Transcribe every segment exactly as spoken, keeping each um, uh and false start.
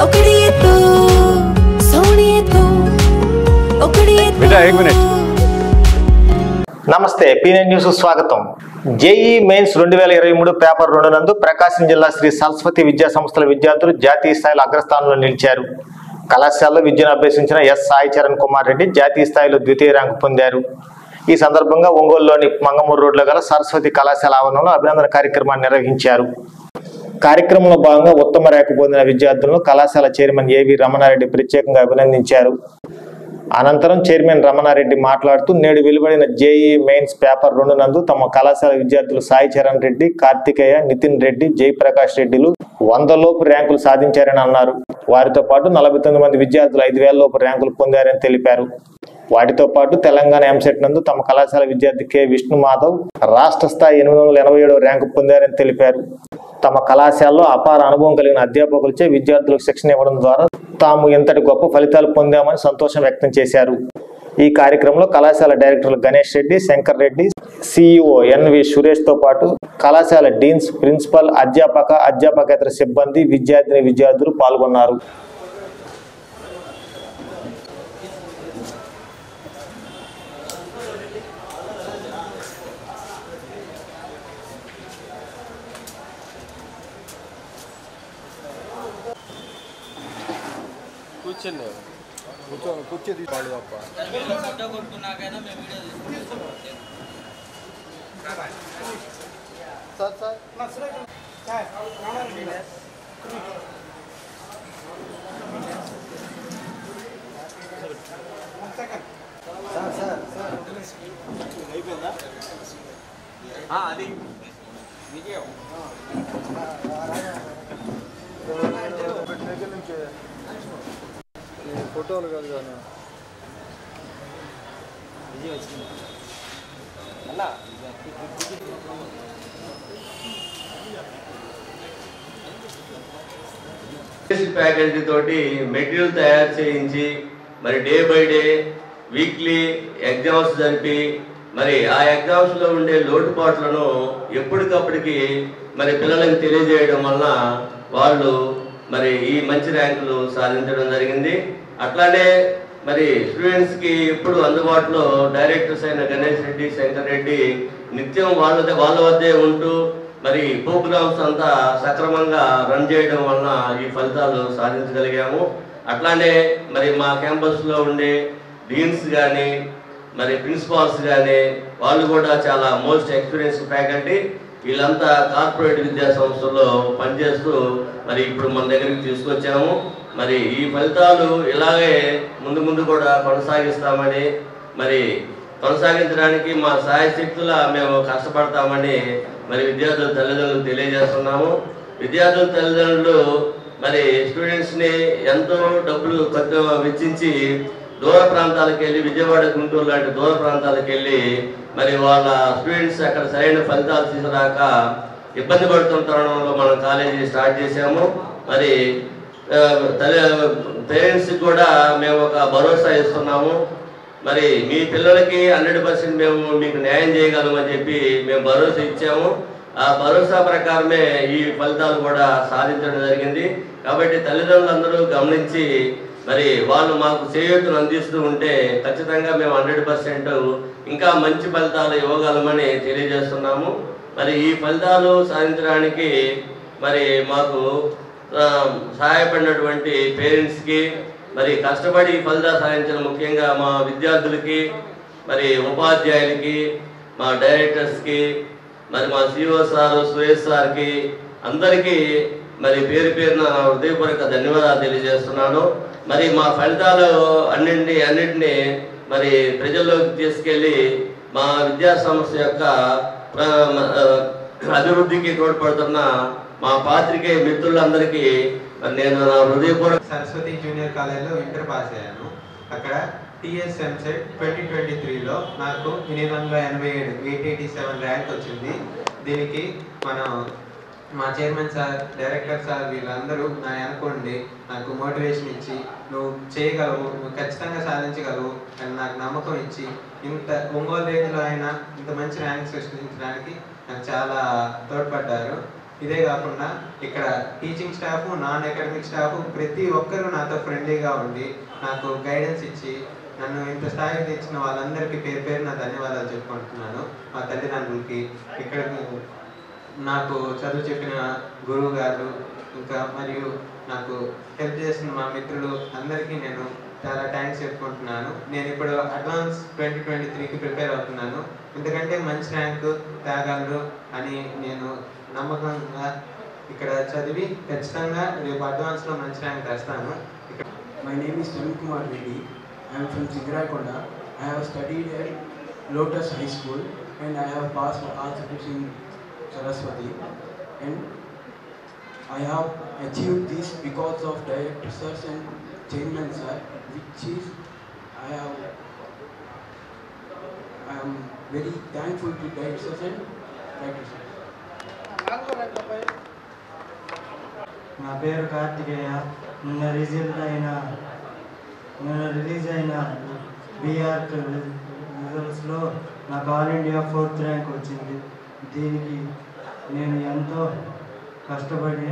నమస్తే, పీనెన్ న్యూస్ స్వాగతం. జేఈ మెయిన్స్ రెండు వేల ఇరవై మూడు పేపర్ రెండు నందు ప్రకాశం జిల్లా శ్రీ సరస్వతి విద్యా సంస్థల విద్యార్థులు జాతీయ స్థాయిలో అగ్రస్థానంలో నిలిచారు. కళాశాలలో విద్యను అభ్యసించిన ఎస్ సాయి చరణ్ కుమార్ రెడ్డి జాతీయ స్థాయిలో ద్వితీయ ర్యాంకు పొందారు. ఈ సందర్భంగా ఒంగోలులోని మంగమూరు రోడ్లో గల సరస్వతి కళాశాల ఆవరణంలో అభినందన కార్యక్రమాన్ని నిర్వహించారు. కార్యక్రమంలో భాగంగా ఉత్తమ ర్యాంకు పొందిన విద్యార్థులను కళాశాల చైర్మన్ ఏవి రమణారెడ్డి ప్రత్యేకంగా అభినందించారు. అనంతరం చైర్మన్ రమణారెడ్డి మాట్లాడుతూ నేడు వెలువడిన జేఈ మెయిన్స్ పేపర్ రెండు నందు తమ కళాశాల విద్యార్థులు సాయి చరణ్ రెడ్డి, కార్తికేయ, నితిన్ రెడ్డి, జయప్రకాష్ రెడ్డిలు వంద లోపు ర్యాంకులు సాధించారని అన్నారు. వారితో పాటు నలభై తొమ్మిది మంది విద్యార్థులు ఐదు వేల లోపు ర్యాంకులు పొందారని తెలిపారు. వాటితో పాటు తెలంగాణ ఎంసెట్ నందు తమ కళాశాల విద్యార్థి కె విష్ణు మాధవ్ రాష్ట్ర స్థాయి ఎనిమిది వందల ఎనభై ఏడవ ర్యాంకు పొందారని తెలిపారు. తమ కళాశాలలో అపార అనుభవం కలిగిన అధ్యాపకులచే విద్యార్థులకు శిక్షణ ఇవ్వడం ద్వారా తాము ఇంతటి గొప్ప ఫలితాలు పొందామని సంతోషం వ్యక్తం చేశారు. ఈ కార్యక్రమంలో కళాశాల డైరెక్టర్లు గణేష్ రెడ్డి, శంకర్ రెడ్డి, సిఇఓ ఎన్వి సురేష్ తో పాటు కళాశాల డీన్స్, ప్రిన్సిపల్, అధ్యాపక, అధ్యాపకేతర సిబ్బంది, విద్యార్థిని విద్యార్థులు పాల్గొన్నారు. కూర్చోండి, కూర్చో కూర్చో తీసుకోవాలి తప్ప సార్ సార్ అయిపోయిందా అది విజయం నుంచి ఫోటోలు కాదు కానీ విజయం వచ్చింది అన్నా. ఫ్యాకల్టీ తోటి మెటీరియల్ తయారు చేయించి మరి day by day weekly exams జరిపి మరి ఆ ఎగ్జామ్స్లో ఉండే లోటుపాట్లను ఎప్పటికప్పటికి మరి పిల్లలకు తెలియజేయడం వలన వాళ్ళు మరి ఈ మంచి ర్యాంకులు సాధించడం జరిగింది. అట్లానే మరి స్టూడెంట్స్కి ఎప్పుడు అందుబాటులో డైరెక్టర్స్ అయిన గణేష్ రెడ్డి, శంకర్ రెడ్డి నిత్యం వాళ్ళ వాళ్ళ వద్దే ఉంటూ మరి ప్రోగ్రామ్స్ అంతా సక్రమంగా రన్ చేయడం వలన ఈ ఫలితాలు సాధించగలిగాము. అట్లానే మరి మా క్యాంపస్లో ఉండే డీన్స్ కానీ మరి ప్రిన్సిపాల్స్ కానీ వాళ్ళు కూడా చాలా మోస్ట్ ఎక్స్పీరియన్స్డ్ ఫ్యాకల్టీ. వీళ్ళంతా కార్పొరేట్ విద్యా సంస్థల్లో పనిచేస్తూ మరి ఇప్పుడు మన దగ్గరికి తీసుకొచ్చాము. మరి ఈ ఫలితాలు ఇలాగే ముందు ముందు కూడా కొనసాగిస్తామని మరి కొనసాగించడానికి మా సాయశక్తులా మేము కష్టపడతామని మరి విద్యార్థుల తల్లిదండ్రులకు తెలియజేస్తున్నాము. విద్యార్థుల తల్లిదండ్రులు మరి స్టూడెంట్స్ని ఎంతో డబ్బులు ఖర్చు వెచ్చించి దూర ప్రాంతాలకు వెళ్ళి విజయవాడ, గుంటూరు లాంటి దూర ప్రాంతాలకు వెళ్ళి మరి వాళ్ళ స్టూడెంట్స్ అక్కడ సరైన ఫలితాలు తీసుకురాక ఇబ్బంది పడుతున్న తరుణంలో మనం కాలేజీ స్టార్ట్ చేసాము. మరి పేరెంట్స్కి కూడా మేము ఒక భరోసా ఇస్తున్నాము. మరి మీ పిల్లలకి హండ్రెడ్ పర్సెంట్ మేము మీకు న్యాయం చేయగలమని చెప్పి మేము భరోసా ఇచ్చాము. ఆ భరోసా ప్రకారమే ఈ ఫలితాలు కూడా సాధించడం జరిగింది. కాబట్టి తల్లిదండ్రులందరూ గమనించి మరి వాళ్ళు మాకు చేయూతను అందిస్తూ ఉంటే ఖచ్చితంగా మేము హండ్రెడ్ పర్సెంట్ ఇంకా మంచి ఫలితాలు ఇవ్వగలమని తెలియజేస్తున్నాము. మరి ఈ ఫలితాలు సాధించడానికి మరి మాకు సహాయపడినటువంటి పేరెంట్స్కి, మరి కష్టపడి ఈ ఫలితాలు సాధించిన ముఖ్యంగా మా విద్యార్థులకి, మరి ఉపాధ్యాయులకి, మా డైరెక్టర్స్కి, మరి మా సిఓ సారు, సురేష్ సార్కి అందరికీ మరి పేరు పేరున హృదయపూర్వక ధన్యవాదాలు తెలియజేస్తున్నాను. మరి మా ఫలితాలు అన్నింటినీ అన్నింటినీ మరి ప్రజల్లోకి తీసుకెళ్ళి మా విద్యా సంస్థ యొక్క అభివృద్ధికి తోడ్పడుతున్న మా పాత్రికేయ మిత్రులందరికీ నేను నా హృదయపూర్వక. సరస్వతి జూనియర్ కాలేజ్లో ఇంటర్ పాస్ అయ్యాను. అక్కడ టీఎస్ ఎంసెట్ ట్వంటీ ట్వంటీ త్రీలో నాకు ఎనిమిది వందల ఎనభై ఏడు ఎయిట్ ఎయిటీ సెవెన్ ర్యాంక్ వచ్చింది. దీనికి మనం మా చైర్మన్ సార్, డైరెక్టర్ సార్ వీళ్ళందరూ నా అనుకోండి నాకు మోటివేషన్ ఇచ్చి నువ్వు చేయగలవు, నువ్వు ఖచ్చితంగా సాధించగలవు అని నాకు నమ్మకం ఇచ్చి ఇంత ఒంగోలు రేంజ్లో అయినా ఇంత మంచి ర్యాంక్ సృష్టించడానికి నాకు చాలా తోడ్పడ్డారు. ఇదే కాకుండా ఇక్కడ teaching staff, non academic staff ప్రతి ఒక్కరూ నాతో ఫ్రెండ్లీగా ఉండి నాకు గైడెన్స్ ఇచ్చి నన్ను ఇంత స్థాయికి తెచ్చిన వాళ్ళందరికీ పేరు పేరు నా ధన్యవాదాలు చెప్పుకుంటున్నాను. మా తల్లిదండ్రులకి, ఇక్కడ నాకు చదువు చెప్పిన గురువు గారు, ఇంకా మరియు నాకు హెల్ప్ చేసిన మా మిత్రులు అందరికీ నేను చాలా థ్యాంక్స్ చెప్పుకుంటున్నాను. నేను ఇప్పుడు అడ్వాన్స్ ట్వంటీ ట్వంటీ త్రీకి ప్రిపేర్ అవుతున్నాను. ఎందుకంటే మంచి ర్యాంకు తేగలరు అని నేను నమ్మకంగా ఇక్కడ చదివి ఖచ్చితంగా రేపు అడ్వాన్స్లో మంచి ర్యాంక్ తెస్తాను. My name is Tamil Kumar Reddy. I am from Singarakonda. I have studied at Lotus High School and I have passed all subjects in Saraswati. And I have achieved this because of director sirs and chairman sir, which is I have I am very thankful to director sirs and director sirs. నా పేరు కార్తికేయ. నిన్న result అయిన నిన్న release అయిన BR రిజల్ట్స్లో నాకు all India fourth rank వచ్చింది. దీనికి నేను ఎంతో కష్టపడి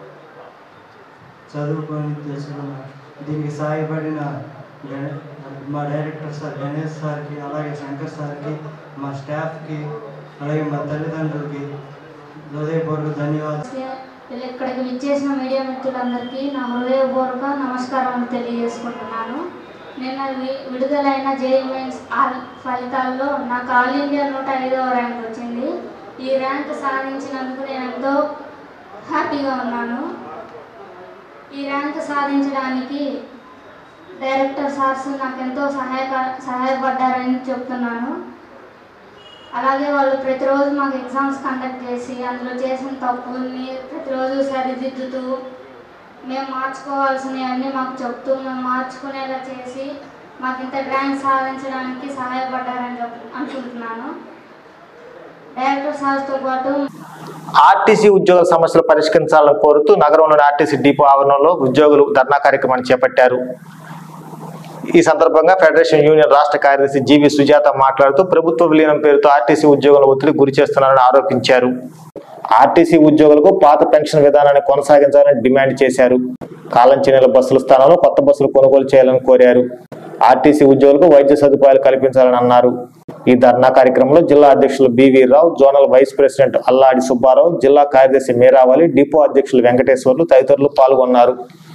చదువుకొని తెలుసుకున్నాను. దీనికి సహాయపడిన మా డైరెక్టర్ సార్ గణేష్ సార్కి, అలాగే శంకర్ సార్కి, మా స్టాఫ్కి, అలాగే మా తల్లిదండ్రులకి హృదయపూర్వక ధన్యవాదాలు. ఇక్కడికి విచ్చేసిన మీడియా మిత్రులందరికీ నా హృదయపూర్వక నమస్కారం తెలియజేసుకుంటున్నాను. నిన్న విడుదలైన జేఈఈ మెయిన్స్ ఫలితాల్లో నాకు ఆల్ ఇండియా నూట ఐదవ ర్యాంక్ వచ్చింది. ఈ ర్యాంక్ సాధించినందుకు నేను ఎంతో హ్యాపీగా ఉన్నాను. ఈ ర్యాంక్ సాధించడానికి డైరెక్టర్ సార్స్ నాకు ఎంతో సహాయ సహాయపడ్డారని చెప్తున్నాను. అలాగే వాళ్ళు ప్రతిరోజు మాకు ఎగ్జామ్స్ కండక్ట్ చేసి అందులో చేసిన తప్పుల్ని ప్రతిరోజు సరిదిద్దుతూ మేము మార్చుకోవాల్సినవన్నీ మాకు చెప్తూ మేము మార్చుకునేలా చేసి మాకు ఇంత ర్యాంక్ సాధించడానికి సహాయపడ్డారని చెప్ అనుకుంటున్నాను. డైరెక్టర్ సార్స్తో పాటు ఆర్టీసీ ఉద్యోగుల సమస్యలు పరిష్కరించాలని కోరుతూ నగరంలోని ఆర్టీసీ డిపో ఆవరణంలో ఉద్యోగులు ధర్నా కార్యక్రమాన్ని చేపట్టారు. ఈ సందర్భంగా ఫెడరేషన్ యూనియన్ రాష్ట్ర కార్యదర్శి జీవి సుజాత మాట్లాడుతూ ప్రభుత్వ విలీనం పేరుతో ఆర్టీసీ ఉద్యోగుల ఒత్తిడి గురి చేస్తున్నారని ఆరోపించారు. ఆర్టీసీ ఉద్యోగులకు పాత పెన్షన్ విధానాన్ని కొనసాగించాలని డిమాండ్ చేశారు. కాలం చెందిన బస్సుల స్థానంలో కొత్త బస్సులు కొనుగోలు చేయాలని కోరారు. ఆర్టీసీ ఉద్యోగులకు వైద్య సదుపాయాలు కల్పించాలని అన్నారు. ఈ ధర్నా కార్యక్రమంలో జిల్లా అధ్యక్షులు BV Rao, zonal vice president Alladi Subbarao, జిల్లా కార్యదర్శి మీరావళి, డిపో అధ్యక్షులు వెంకటేశ్వర్లు తదితరులు పాల్గొన్నారు.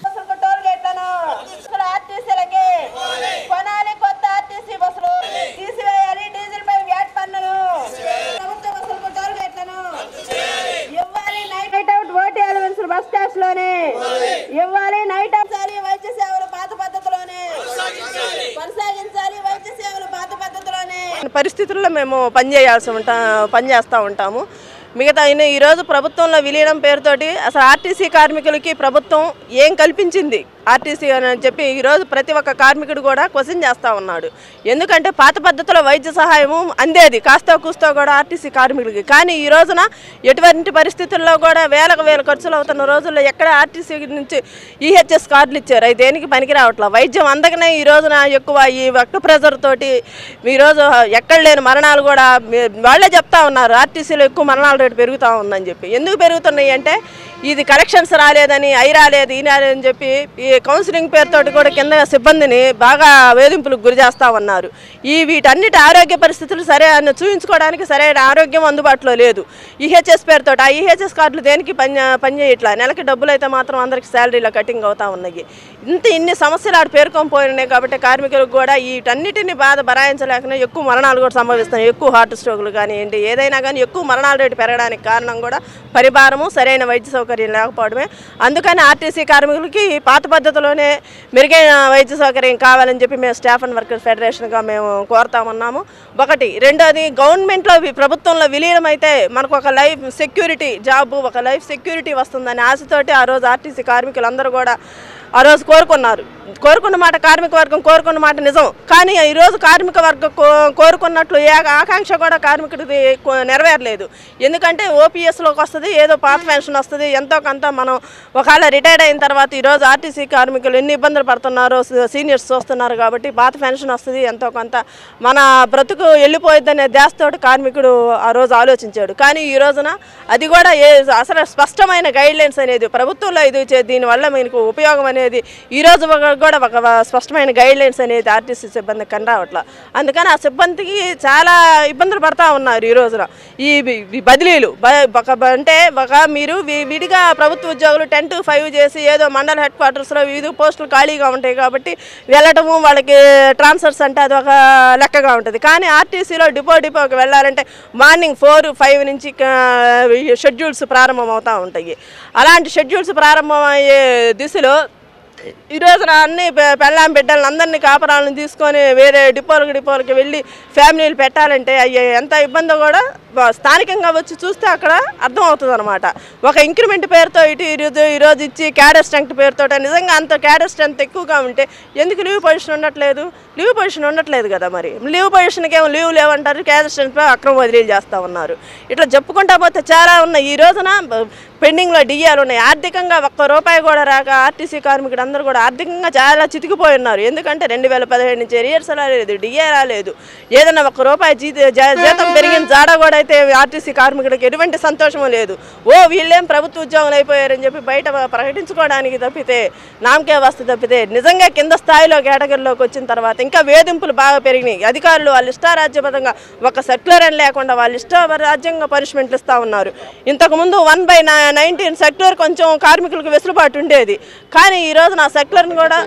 ఇవ్వాలి నైట్ వైద్య సేవలు పాత పద్ధతిలోనే కొనసాగించాలి. వైద్య సేవలు పాత పద్ధతిలోనే పరిస్థితుల్లో మేము పనిచేయాల్సి ఉంటా పనిచేస్తూ ఉంటాము. మిగతా అయినా ఈరోజు ప్రభుత్వంలో విలీనం పేరుతోటి అసలు ఆర్టీసీ కార్మికులకి ప్రభుత్వం ఏం కల్పించింది ఆర్టీసీ అని చెప్పి ఈరోజు ప్రతి ఒక్క కార్మికుడు కూడా క్వశ్చన్ చేస్తూ ఉన్నాడు. ఎందుకంటే పాత పద్ధతిలో వైద్య సహాయము అందేది కాస్త కూస్తో కూడా ఆర్టీసీ కార్మికులకి. కానీ ఈ రోజున ఎటువంటి పరిస్థితుల్లో కూడా వేలకు వేల ఖర్చులు అవుతున్న రోజుల్లో ఎక్కడ ఆర్టీసీ నుంచి ఈహెచ్ఎస్ కార్డులు ఇచ్చారు, అవి దేనికి పనికి రావట్లేదు. వైద్యం అందకనే ఈ రోజున ఎక్కువ ఈ వర్క్ ప్రెజర్ తోటి ఈరోజు ఎక్కడ లేని మరణాలు కూడా వాళ్ళే చెప్తా ఉన్నారు. ఆర్టీసీలో ఎక్కువ మరణాల రేటు పెరుగుతూ ఉందని చెప్పి. ఎందుకు పెరుగుతున్నాయి అంటే ఇది కలెక్షన్స్ రాలేదని, అయి రాలేదు, ఈ రాలేదని చెప్పి ఈ కౌన్సిలింగ్ పేరుతోటి కూడా కింద సిబ్బందిని బాగా వేధింపులకు గురి చేస్తూ ఉన్నారు. ఈ వీటన్నిటి ఆరోగ్య పరిస్థితులు సరే అని చూపించుకోవడానికి సరైన ఆరోగ్యం అందుబాటులో లేదు. ఈహెచ్ఎస్ పేరుతో ఆ ఈహెచ్ఎస్ కార్డులు దేనికి పని పనిచేయట్లా. నెలకి డబ్బులు అయితే మాత్రం అందరికి శాలరీలో కటింగ్ అవుతూ ఉన్నాయి. ఇంత ఇన్ని సమస్యలు ఆడు పేర్కొని పోయినాయి కాబట్టి కార్మికులకు కూడా వీటన్నిటిని బాధ భరాయించలేకనే ఎక్కువ మరణాలు కూడా సంభవిస్తున్నాయి. ఎక్కువ హార్ట్ స్ట్రోకులు కానివ్వండి, ఏదైనా కానీ ఎక్కువ మరణాల రేటు పెరగడానికి కారణం కూడా పరిభారము, సరైన వైద్య సౌకర్యం లేకపోవడమే. అందుకని ఆర్టీసీ కార్మికులకి పాత పద్ధతిలోనే మెరుగైన వైద్య సౌకర్యం కావాలని చెప్పి మేము స్టాఫ్ అండ్ వర్కర్స్ ఫెడరేషన్గా మేము కోరుతామన్నాము. ఒకటి. రెండోది, గవర్నమెంట్లో ప్రభుత్వంలో విలీనం అయితే మనకు ఒక లైఫ్ సెక్యూరిటీ జాబ్, ఒక లైఫ్ సెక్యూరిటీ వస్తుందని ఆశతోటి ఆ రోజు ఆర్టీసీ కార్మికులందరూ కూడా ఆ రోజు కోరుకున్నారు. కోరుకున్న మాట కార్మిక వర్గం కోరుకున్న మాట నిజం. కానీ ఈరోజు కార్మిక వర్గం కోరుకున్నట్లు ఏ ఆకాంక్ష కూడా కార్మికుడిది నెరవేరలేదు. ఎందుకంటే ఓపీఎస్లోకి వస్తుంది, ఏదో పాత పెన్షన్ వస్తుంది, ఎంతో కొంత మనం ఒకవేళ రిటైర్డ్ అయిన తర్వాత ఈరోజు ఆర్టీసీ కార్మికులు ఎన్ని ఇబ్బందులు పడుతున్నారో సీనియర్స్ చూస్తున్నారు కాబట్టి పాత పెన్షన్ వస్తుంది, ఎంతో కొంత మన బ్రతుకు వెళ్ళిపోయిద్దనే ధ్యాసతోటి కార్మికుడు ఆ రోజు ఆలోచించాడు. కానీ ఈ రోజున అది కూడా ఏ అసలు స్పష్టమైన గైడ్ లైన్స్ అనేది ప్రభుత్వంలో ఇది దీనివల్ల మీకు ఉపయోగం అనేది ఈరోజు కూడా ఒక స్పష్టమైన గైడ్ లైన్స్ అనేది ఆర్టీసీ సిబ్బందికి కని రావట్ల. అందుకని ఆ సిబ్బందికి చాలా ఇబ్బందులు పడతా ఉన్నారు. ఈ రోజున ఈ బదిలీలు అంటే ఒక మీరు విడిగా ప్రభుత్వ ఉద్యోగులు టెన్ టు ఫైవ్ చేసి ఏదో మండల హెడ్ క్వార్టర్స్లో వివిధ పోస్టులు ఖాళీగా ఉంటాయి కాబట్టి వెళ్ళటము వాళ్ళకి ట్రాన్స్ఫర్స్ అంటే అది ఒక లెక్కగా ఉంటుంది. కానీ ఆర్టీసీలో డిపో డిపోకి వెళ్ళాలంటే మార్నింగ్ ఫోర్ ఫైవ్ నుంచి షెడ్యూల్స్ ప్రారంభం అవుతూ ఉంటాయి. అలాంటి షెడ్యూల్స్ ప్రారంభమయ్యే దిశలో ఈ రోజున అన్ని పెళ్ళాం బిడ్డలను అందరినీ కాపరాలను తీసుకొని వేరే డిపోలకు డిపోలకి వెళ్ళి ఫ్యామిలీలు పెట్టాలంటే అయ్యే ఎంత ఇబ్బందో కూడా స్థానికంగా వచ్చి చూస్తే అక్కడ అర్థమవుతుంది అనమాట. ఒక ఇంక్రిమెంట్ పేరుతో ఇటు ఈరోజు ఈరోజు ఇచ్చి క్యాడర్ స్ట్రెంగ్త్ పేరుతో నిజంగా అంత క్యాడర్ స్ట్రెంగ్త్ ఎక్కువగా ఉంటే ఎందుకు లీవ్ పొజిషన్ ఉండట్లేదు? లీవ్ పొజిషన్ ఉండట్లేదు కదా. మరి లీవ్ పొజిషన్కి ఏమో లీవ్ లేవంటారు, క్యాడర్ స్ట్రెంగ్త్పై అక్రమ బదిలీలు చేస్తూ ఉన్నారు. ఇట్లా చెప్పుకుంటా పోతే చాలా ఉన్నాయి. ఈ రోజున పెండింగ్లో డిఏలు ఉన్నాయి. ఆర్థికంగా ఒక్క రూపాయి కూడా రాక ఆర్టీసీ కార్మికుడు అందరూ కూడా ఆర్థికంగా చాలా చితికిపోయి ఉన్నారు. ఎందుకంటే రెండు వేల పదిహేడు నుంచి ఎరియర్స్ రాలేదు, డిఏ రాలేదు. ఏదైనా ఒక్క రూపాయి జీత జీతం పెరిగిన జాడ కూడా అయితే ఆర్టీసీ కార్మికుడికి ఎటువంటి సంతోషము లేదు. ఓ వీళ్ళేం ప్రభుత్వ ఉద్యోగులు అయిపోయారని చెప్పి బయట ప్రకటించుకోవడానికి తప్పితే నామకే వస్తు తప్పితే నిజంగా కింద స్థాయిలో కేటగిరీలోకి వచ్చిన తర్వాత ఇంకా వేధింపులు బాగా పెరిగినాయి. అధికారులు వాళ్ళ ఇష్టారాజ్యబద్ధంగా ఒక సర్క్యులర్ అని లేకుండా వాళ్ళ ఇష్టారాజ్యంగా పనిష్మెంట్లు ఇస్తూ ఉన్నారు. ఇంతకుముందు వన్ బై నైన్టీన్ సెక్యులర్ కొంచెం కార్మికులకు వెసులుబాటు ఉండేది. కానీ ఈ రోజు నా సెక్యులర్ని కూడా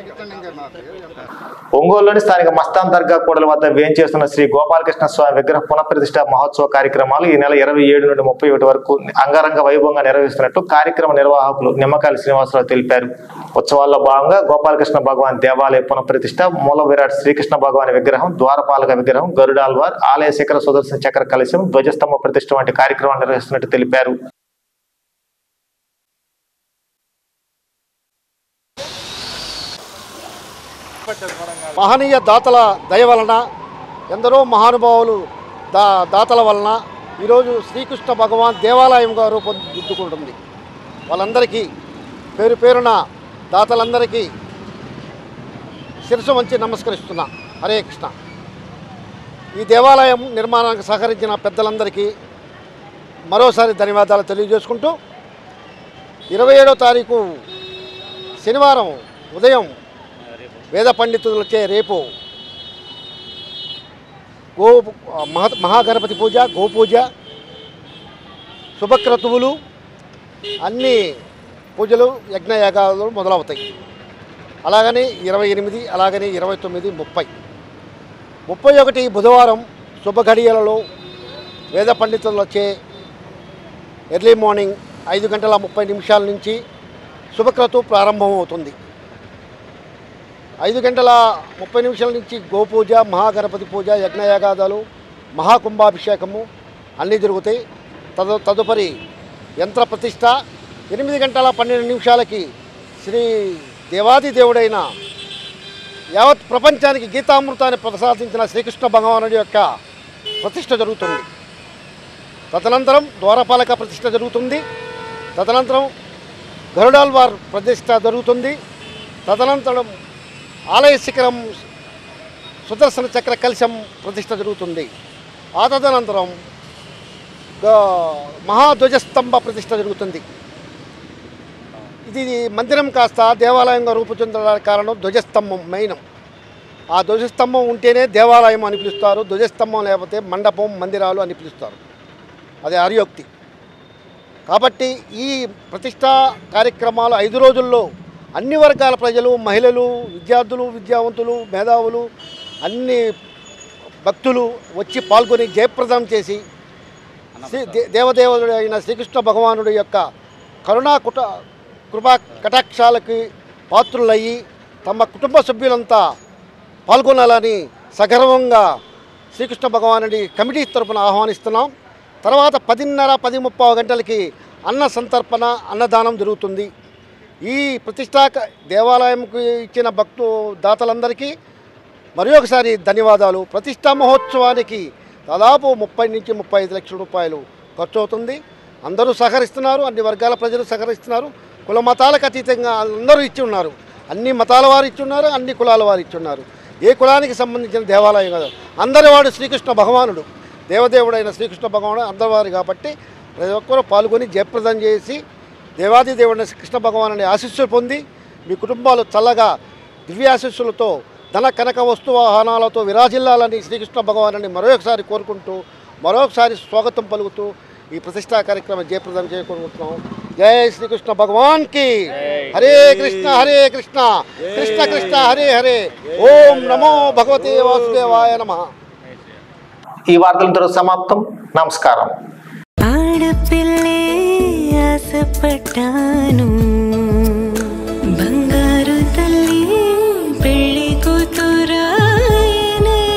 ఒంగోలులోని స్థానిక మస్తాన్ దర్గా కూడల వద్ద వేంచేస్తున్న శ్రీ గోపాలకృష్ణ స్వామి విగ్రహ పునఃప్రతిష్ఠ మహోత్సవ కార్యక్రమాలు ఈ నెల ఇరవై ఏడు నుండి ముప్పై ఒకటి వరకు అంగరంగ వైభవంగా నిర్వహిస్తున్నట్టు కార్యక్రమ నిర్వాహకులు నిమ్మకాయల శ్రీనివాసరావు తెలిపారు. ఉత్సవాల్లో భాగంగా గోపాలకృష్ణ భగవాన్ దేవాలయ పునఃప్రతిష్ఠ, మూల విరాట్ శ్రీకృష్ణ భగవాన్ విగ్రహం, ద్వారపాలక విగ్రహం, గరుడాల్వార్, ఆలయ శిఖర సుదర్శన చక్ర కలశం, ధ్వజస్తంభ ప్రతిష్ఠ వంటి కార్యక్రమాలు నిర్వహిస్తున్నట్టు తెలిపారు. మహనీయ దాతల దయ వలన, ఎందరో మహానుభావులు దా దాతల వలన ఈరోజు శ్రీకృష్ణ భగవాన్ దేవాలయంగా రూపొందిద్దుకుంటుంది. వాళ్ళందరికీ పేరు పేరున దాతలందరికీ శిరస్సు వంచి నమస్కరిస్తున్నా. హరే కృష్ణ. ఈ దేవాలయం నిర్మాణానికి సహకరించిన పెద్దలందరికీ మరోసారి ధన్యవాదాలు తెలియజేసుకుంటూ ఇరవై ఏడో తారీఖు శనివారం ఉదయం వేద పండితులచే రేపు గో మహా మహాగణపతి పూజ, గోపూజ, శుభక్రతువులు, అన్ని పూజలు, యజ్ఞయాగాలు మొదలవుతాయి. అలాగని ఇరవై ఎనిమిది అలాగని ఇరవై తొమ్మిది ముప్పై ముప్పై ఒకటి బుధవారం శుభ ఘడియలలో వేద పండితులచే ఎర్లీ మార్నింగ్ ఐదు గంటల ముప్పై నిమిషాల నుంచి శుభక్రతువు ప్రారంభమవుతుంది. ఐదు గంటల ముప్పై నిమిషాల నుంచి గోపూజ, మహాగణపతి పూజ, యజ్ఞయాగాదాలు, మహాకుంభాభిషేకము అన్నీ జరుగుతాయి. తదు తదుపరి యంత్ర ప్రతిష్ట ఎనిమిది గంటల పన్నెండు నిమిషాలకి శ్రీ దేవాది దేవుడైన యావత్ ప్రపంచానికి గీతామృతాన్ని ప్రసాదించిన శ్రీకృష్ణ భగవానుడి యొక్క ప్రతిష్ట జరుగుతుంది. తదనంతరం ద్వారపాలక ప్రతిష్ట జరుగుతుంది. తదనంతరం గరుడాల్వార్ ప్రతిష్ట జరుగుతుంది. తదనంతరం ఆలయ శిఖరం సుదర్శన చక్ర కలశం ప్రతిష్ట జరుగుతుంది. ఆ తదనంతరం మహాధ్వజస్తంభ ప్రతిష్ట జరుగుతుంది. ఇది మందిరం కాస్త దేవాలయంగా రూపుచెందడానికి కారణం ధ్వజస్తంభం మెయిన్. ఆ ధ్వజస్తంభం ఉంటేనే దేవాలయం అని పిలుస్తారు. ధ్వజస్తంభం లేకపోతే మండపం, మందిరాలు అని పిలుస్తారు. అది ఆర్యోక్తి. కాబట్టి ఈ ప్రతిష్టా కార్యక్రమాలు ఐదు రోజుల్లో అన్ని వర్గాల ప్రజలు, మహిళలు, విద్యార్థులు, విద్యావంతులు, మేధావులు, అన్ని భక్తులు వచ్చి పాల్గొని జయప్రదం చేసి శ్రీ దేవదేవుడు అయిన శ్రీకృష్ణ భగవానుడి యొక్క కరుణా కుట కృపా కటాక్షాలకి పాత్రులయ్యి తమ కుటుంబ సభ్యులంతా పాల్గొనాలని సగర్వంగా శ్రీకృష్ణ భగవానుడి కమిటీ తరపున ఆహ్వానిస్తున్నాం. తర్వాత పదిన్నర పది ముప్పై గంటలకి అన్న సంతర్పణ, అన్నదానం జరుగుతుంది. ఈ ప్రతిష్టా దేవాలయంకు ఇచ్చిన భక్తు దాతలందరికీ మరి ఒకసారి ధన్యవాదాలు. ప్రతిష్టా మహోత్సవానికి దాదాపు ముప్పై నుంచి ముప్పై ఐదు లక్షల రూపాయలు ఖర్చు అవుతుంది. అందరూ సహకరిస్తున్నారు, అన్ని వర్గాల ప్రజలు సహకరిస్తున్నారు. కుల మతాలకు అతీతంగా అందరూ ఇచ్చి ఉన్నారు, అన్ని మతాల వారు ఇచ్చి ఉన్నారు, అన్ని కులాల వారు ఇచ్చి ఉన్నారు. ఏ కులానికి సంబంధించిన దేవాలయం కాదు, అందరి వాడు శ్రీకృష్ణ భగవానుడు, దేవదేవుడైన శ్రీకృష్ణ భగవానుడు అందరి వారు కాబట్టి ప్రతి ఒక్కరూ పాల్గొని జయప్రదం చేసి దేవాది దేవుడైన కృష్ణ భగవానుని ఆశీస్సులు పొంది మీ కుటుంబాలు చల్లగా దివ్యాశీస్సులతో ధన కనక వస్తు వాహనాలతో విరాజిల్లాలని శ్రీకృష్ణ భగవానుని మరొకసారి కోరుకుంటూ మరొకసారి స్వాగతం పలుకుతూ ఈ ప్రతిష్టా కార్యక్రమం జయప్రదం చేయకుంటున్నాం. జై శ్రీకృష్ణ భగవాన్ కి. హరే కృష్ణ హరే కృష్ణ కృష్ణ కృష్ణ హరే హరే. ఓం నమో భగవతే వాసుదేవాయ నమః. ఈ వార్తలతో సమాప్తం. నమస్కారం. ఆడపిల్లే ఆశపడ్డాను, బంగారు తల్లి పెళ్లి కూతురాయనే,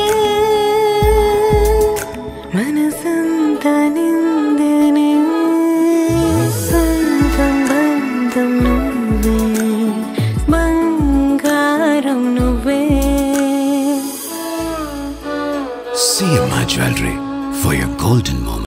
మనసంతా నిందనే, సొంతం బంధం నువ్వే, బంగారం నువ్వే. C M I Jewelry for your golden moment.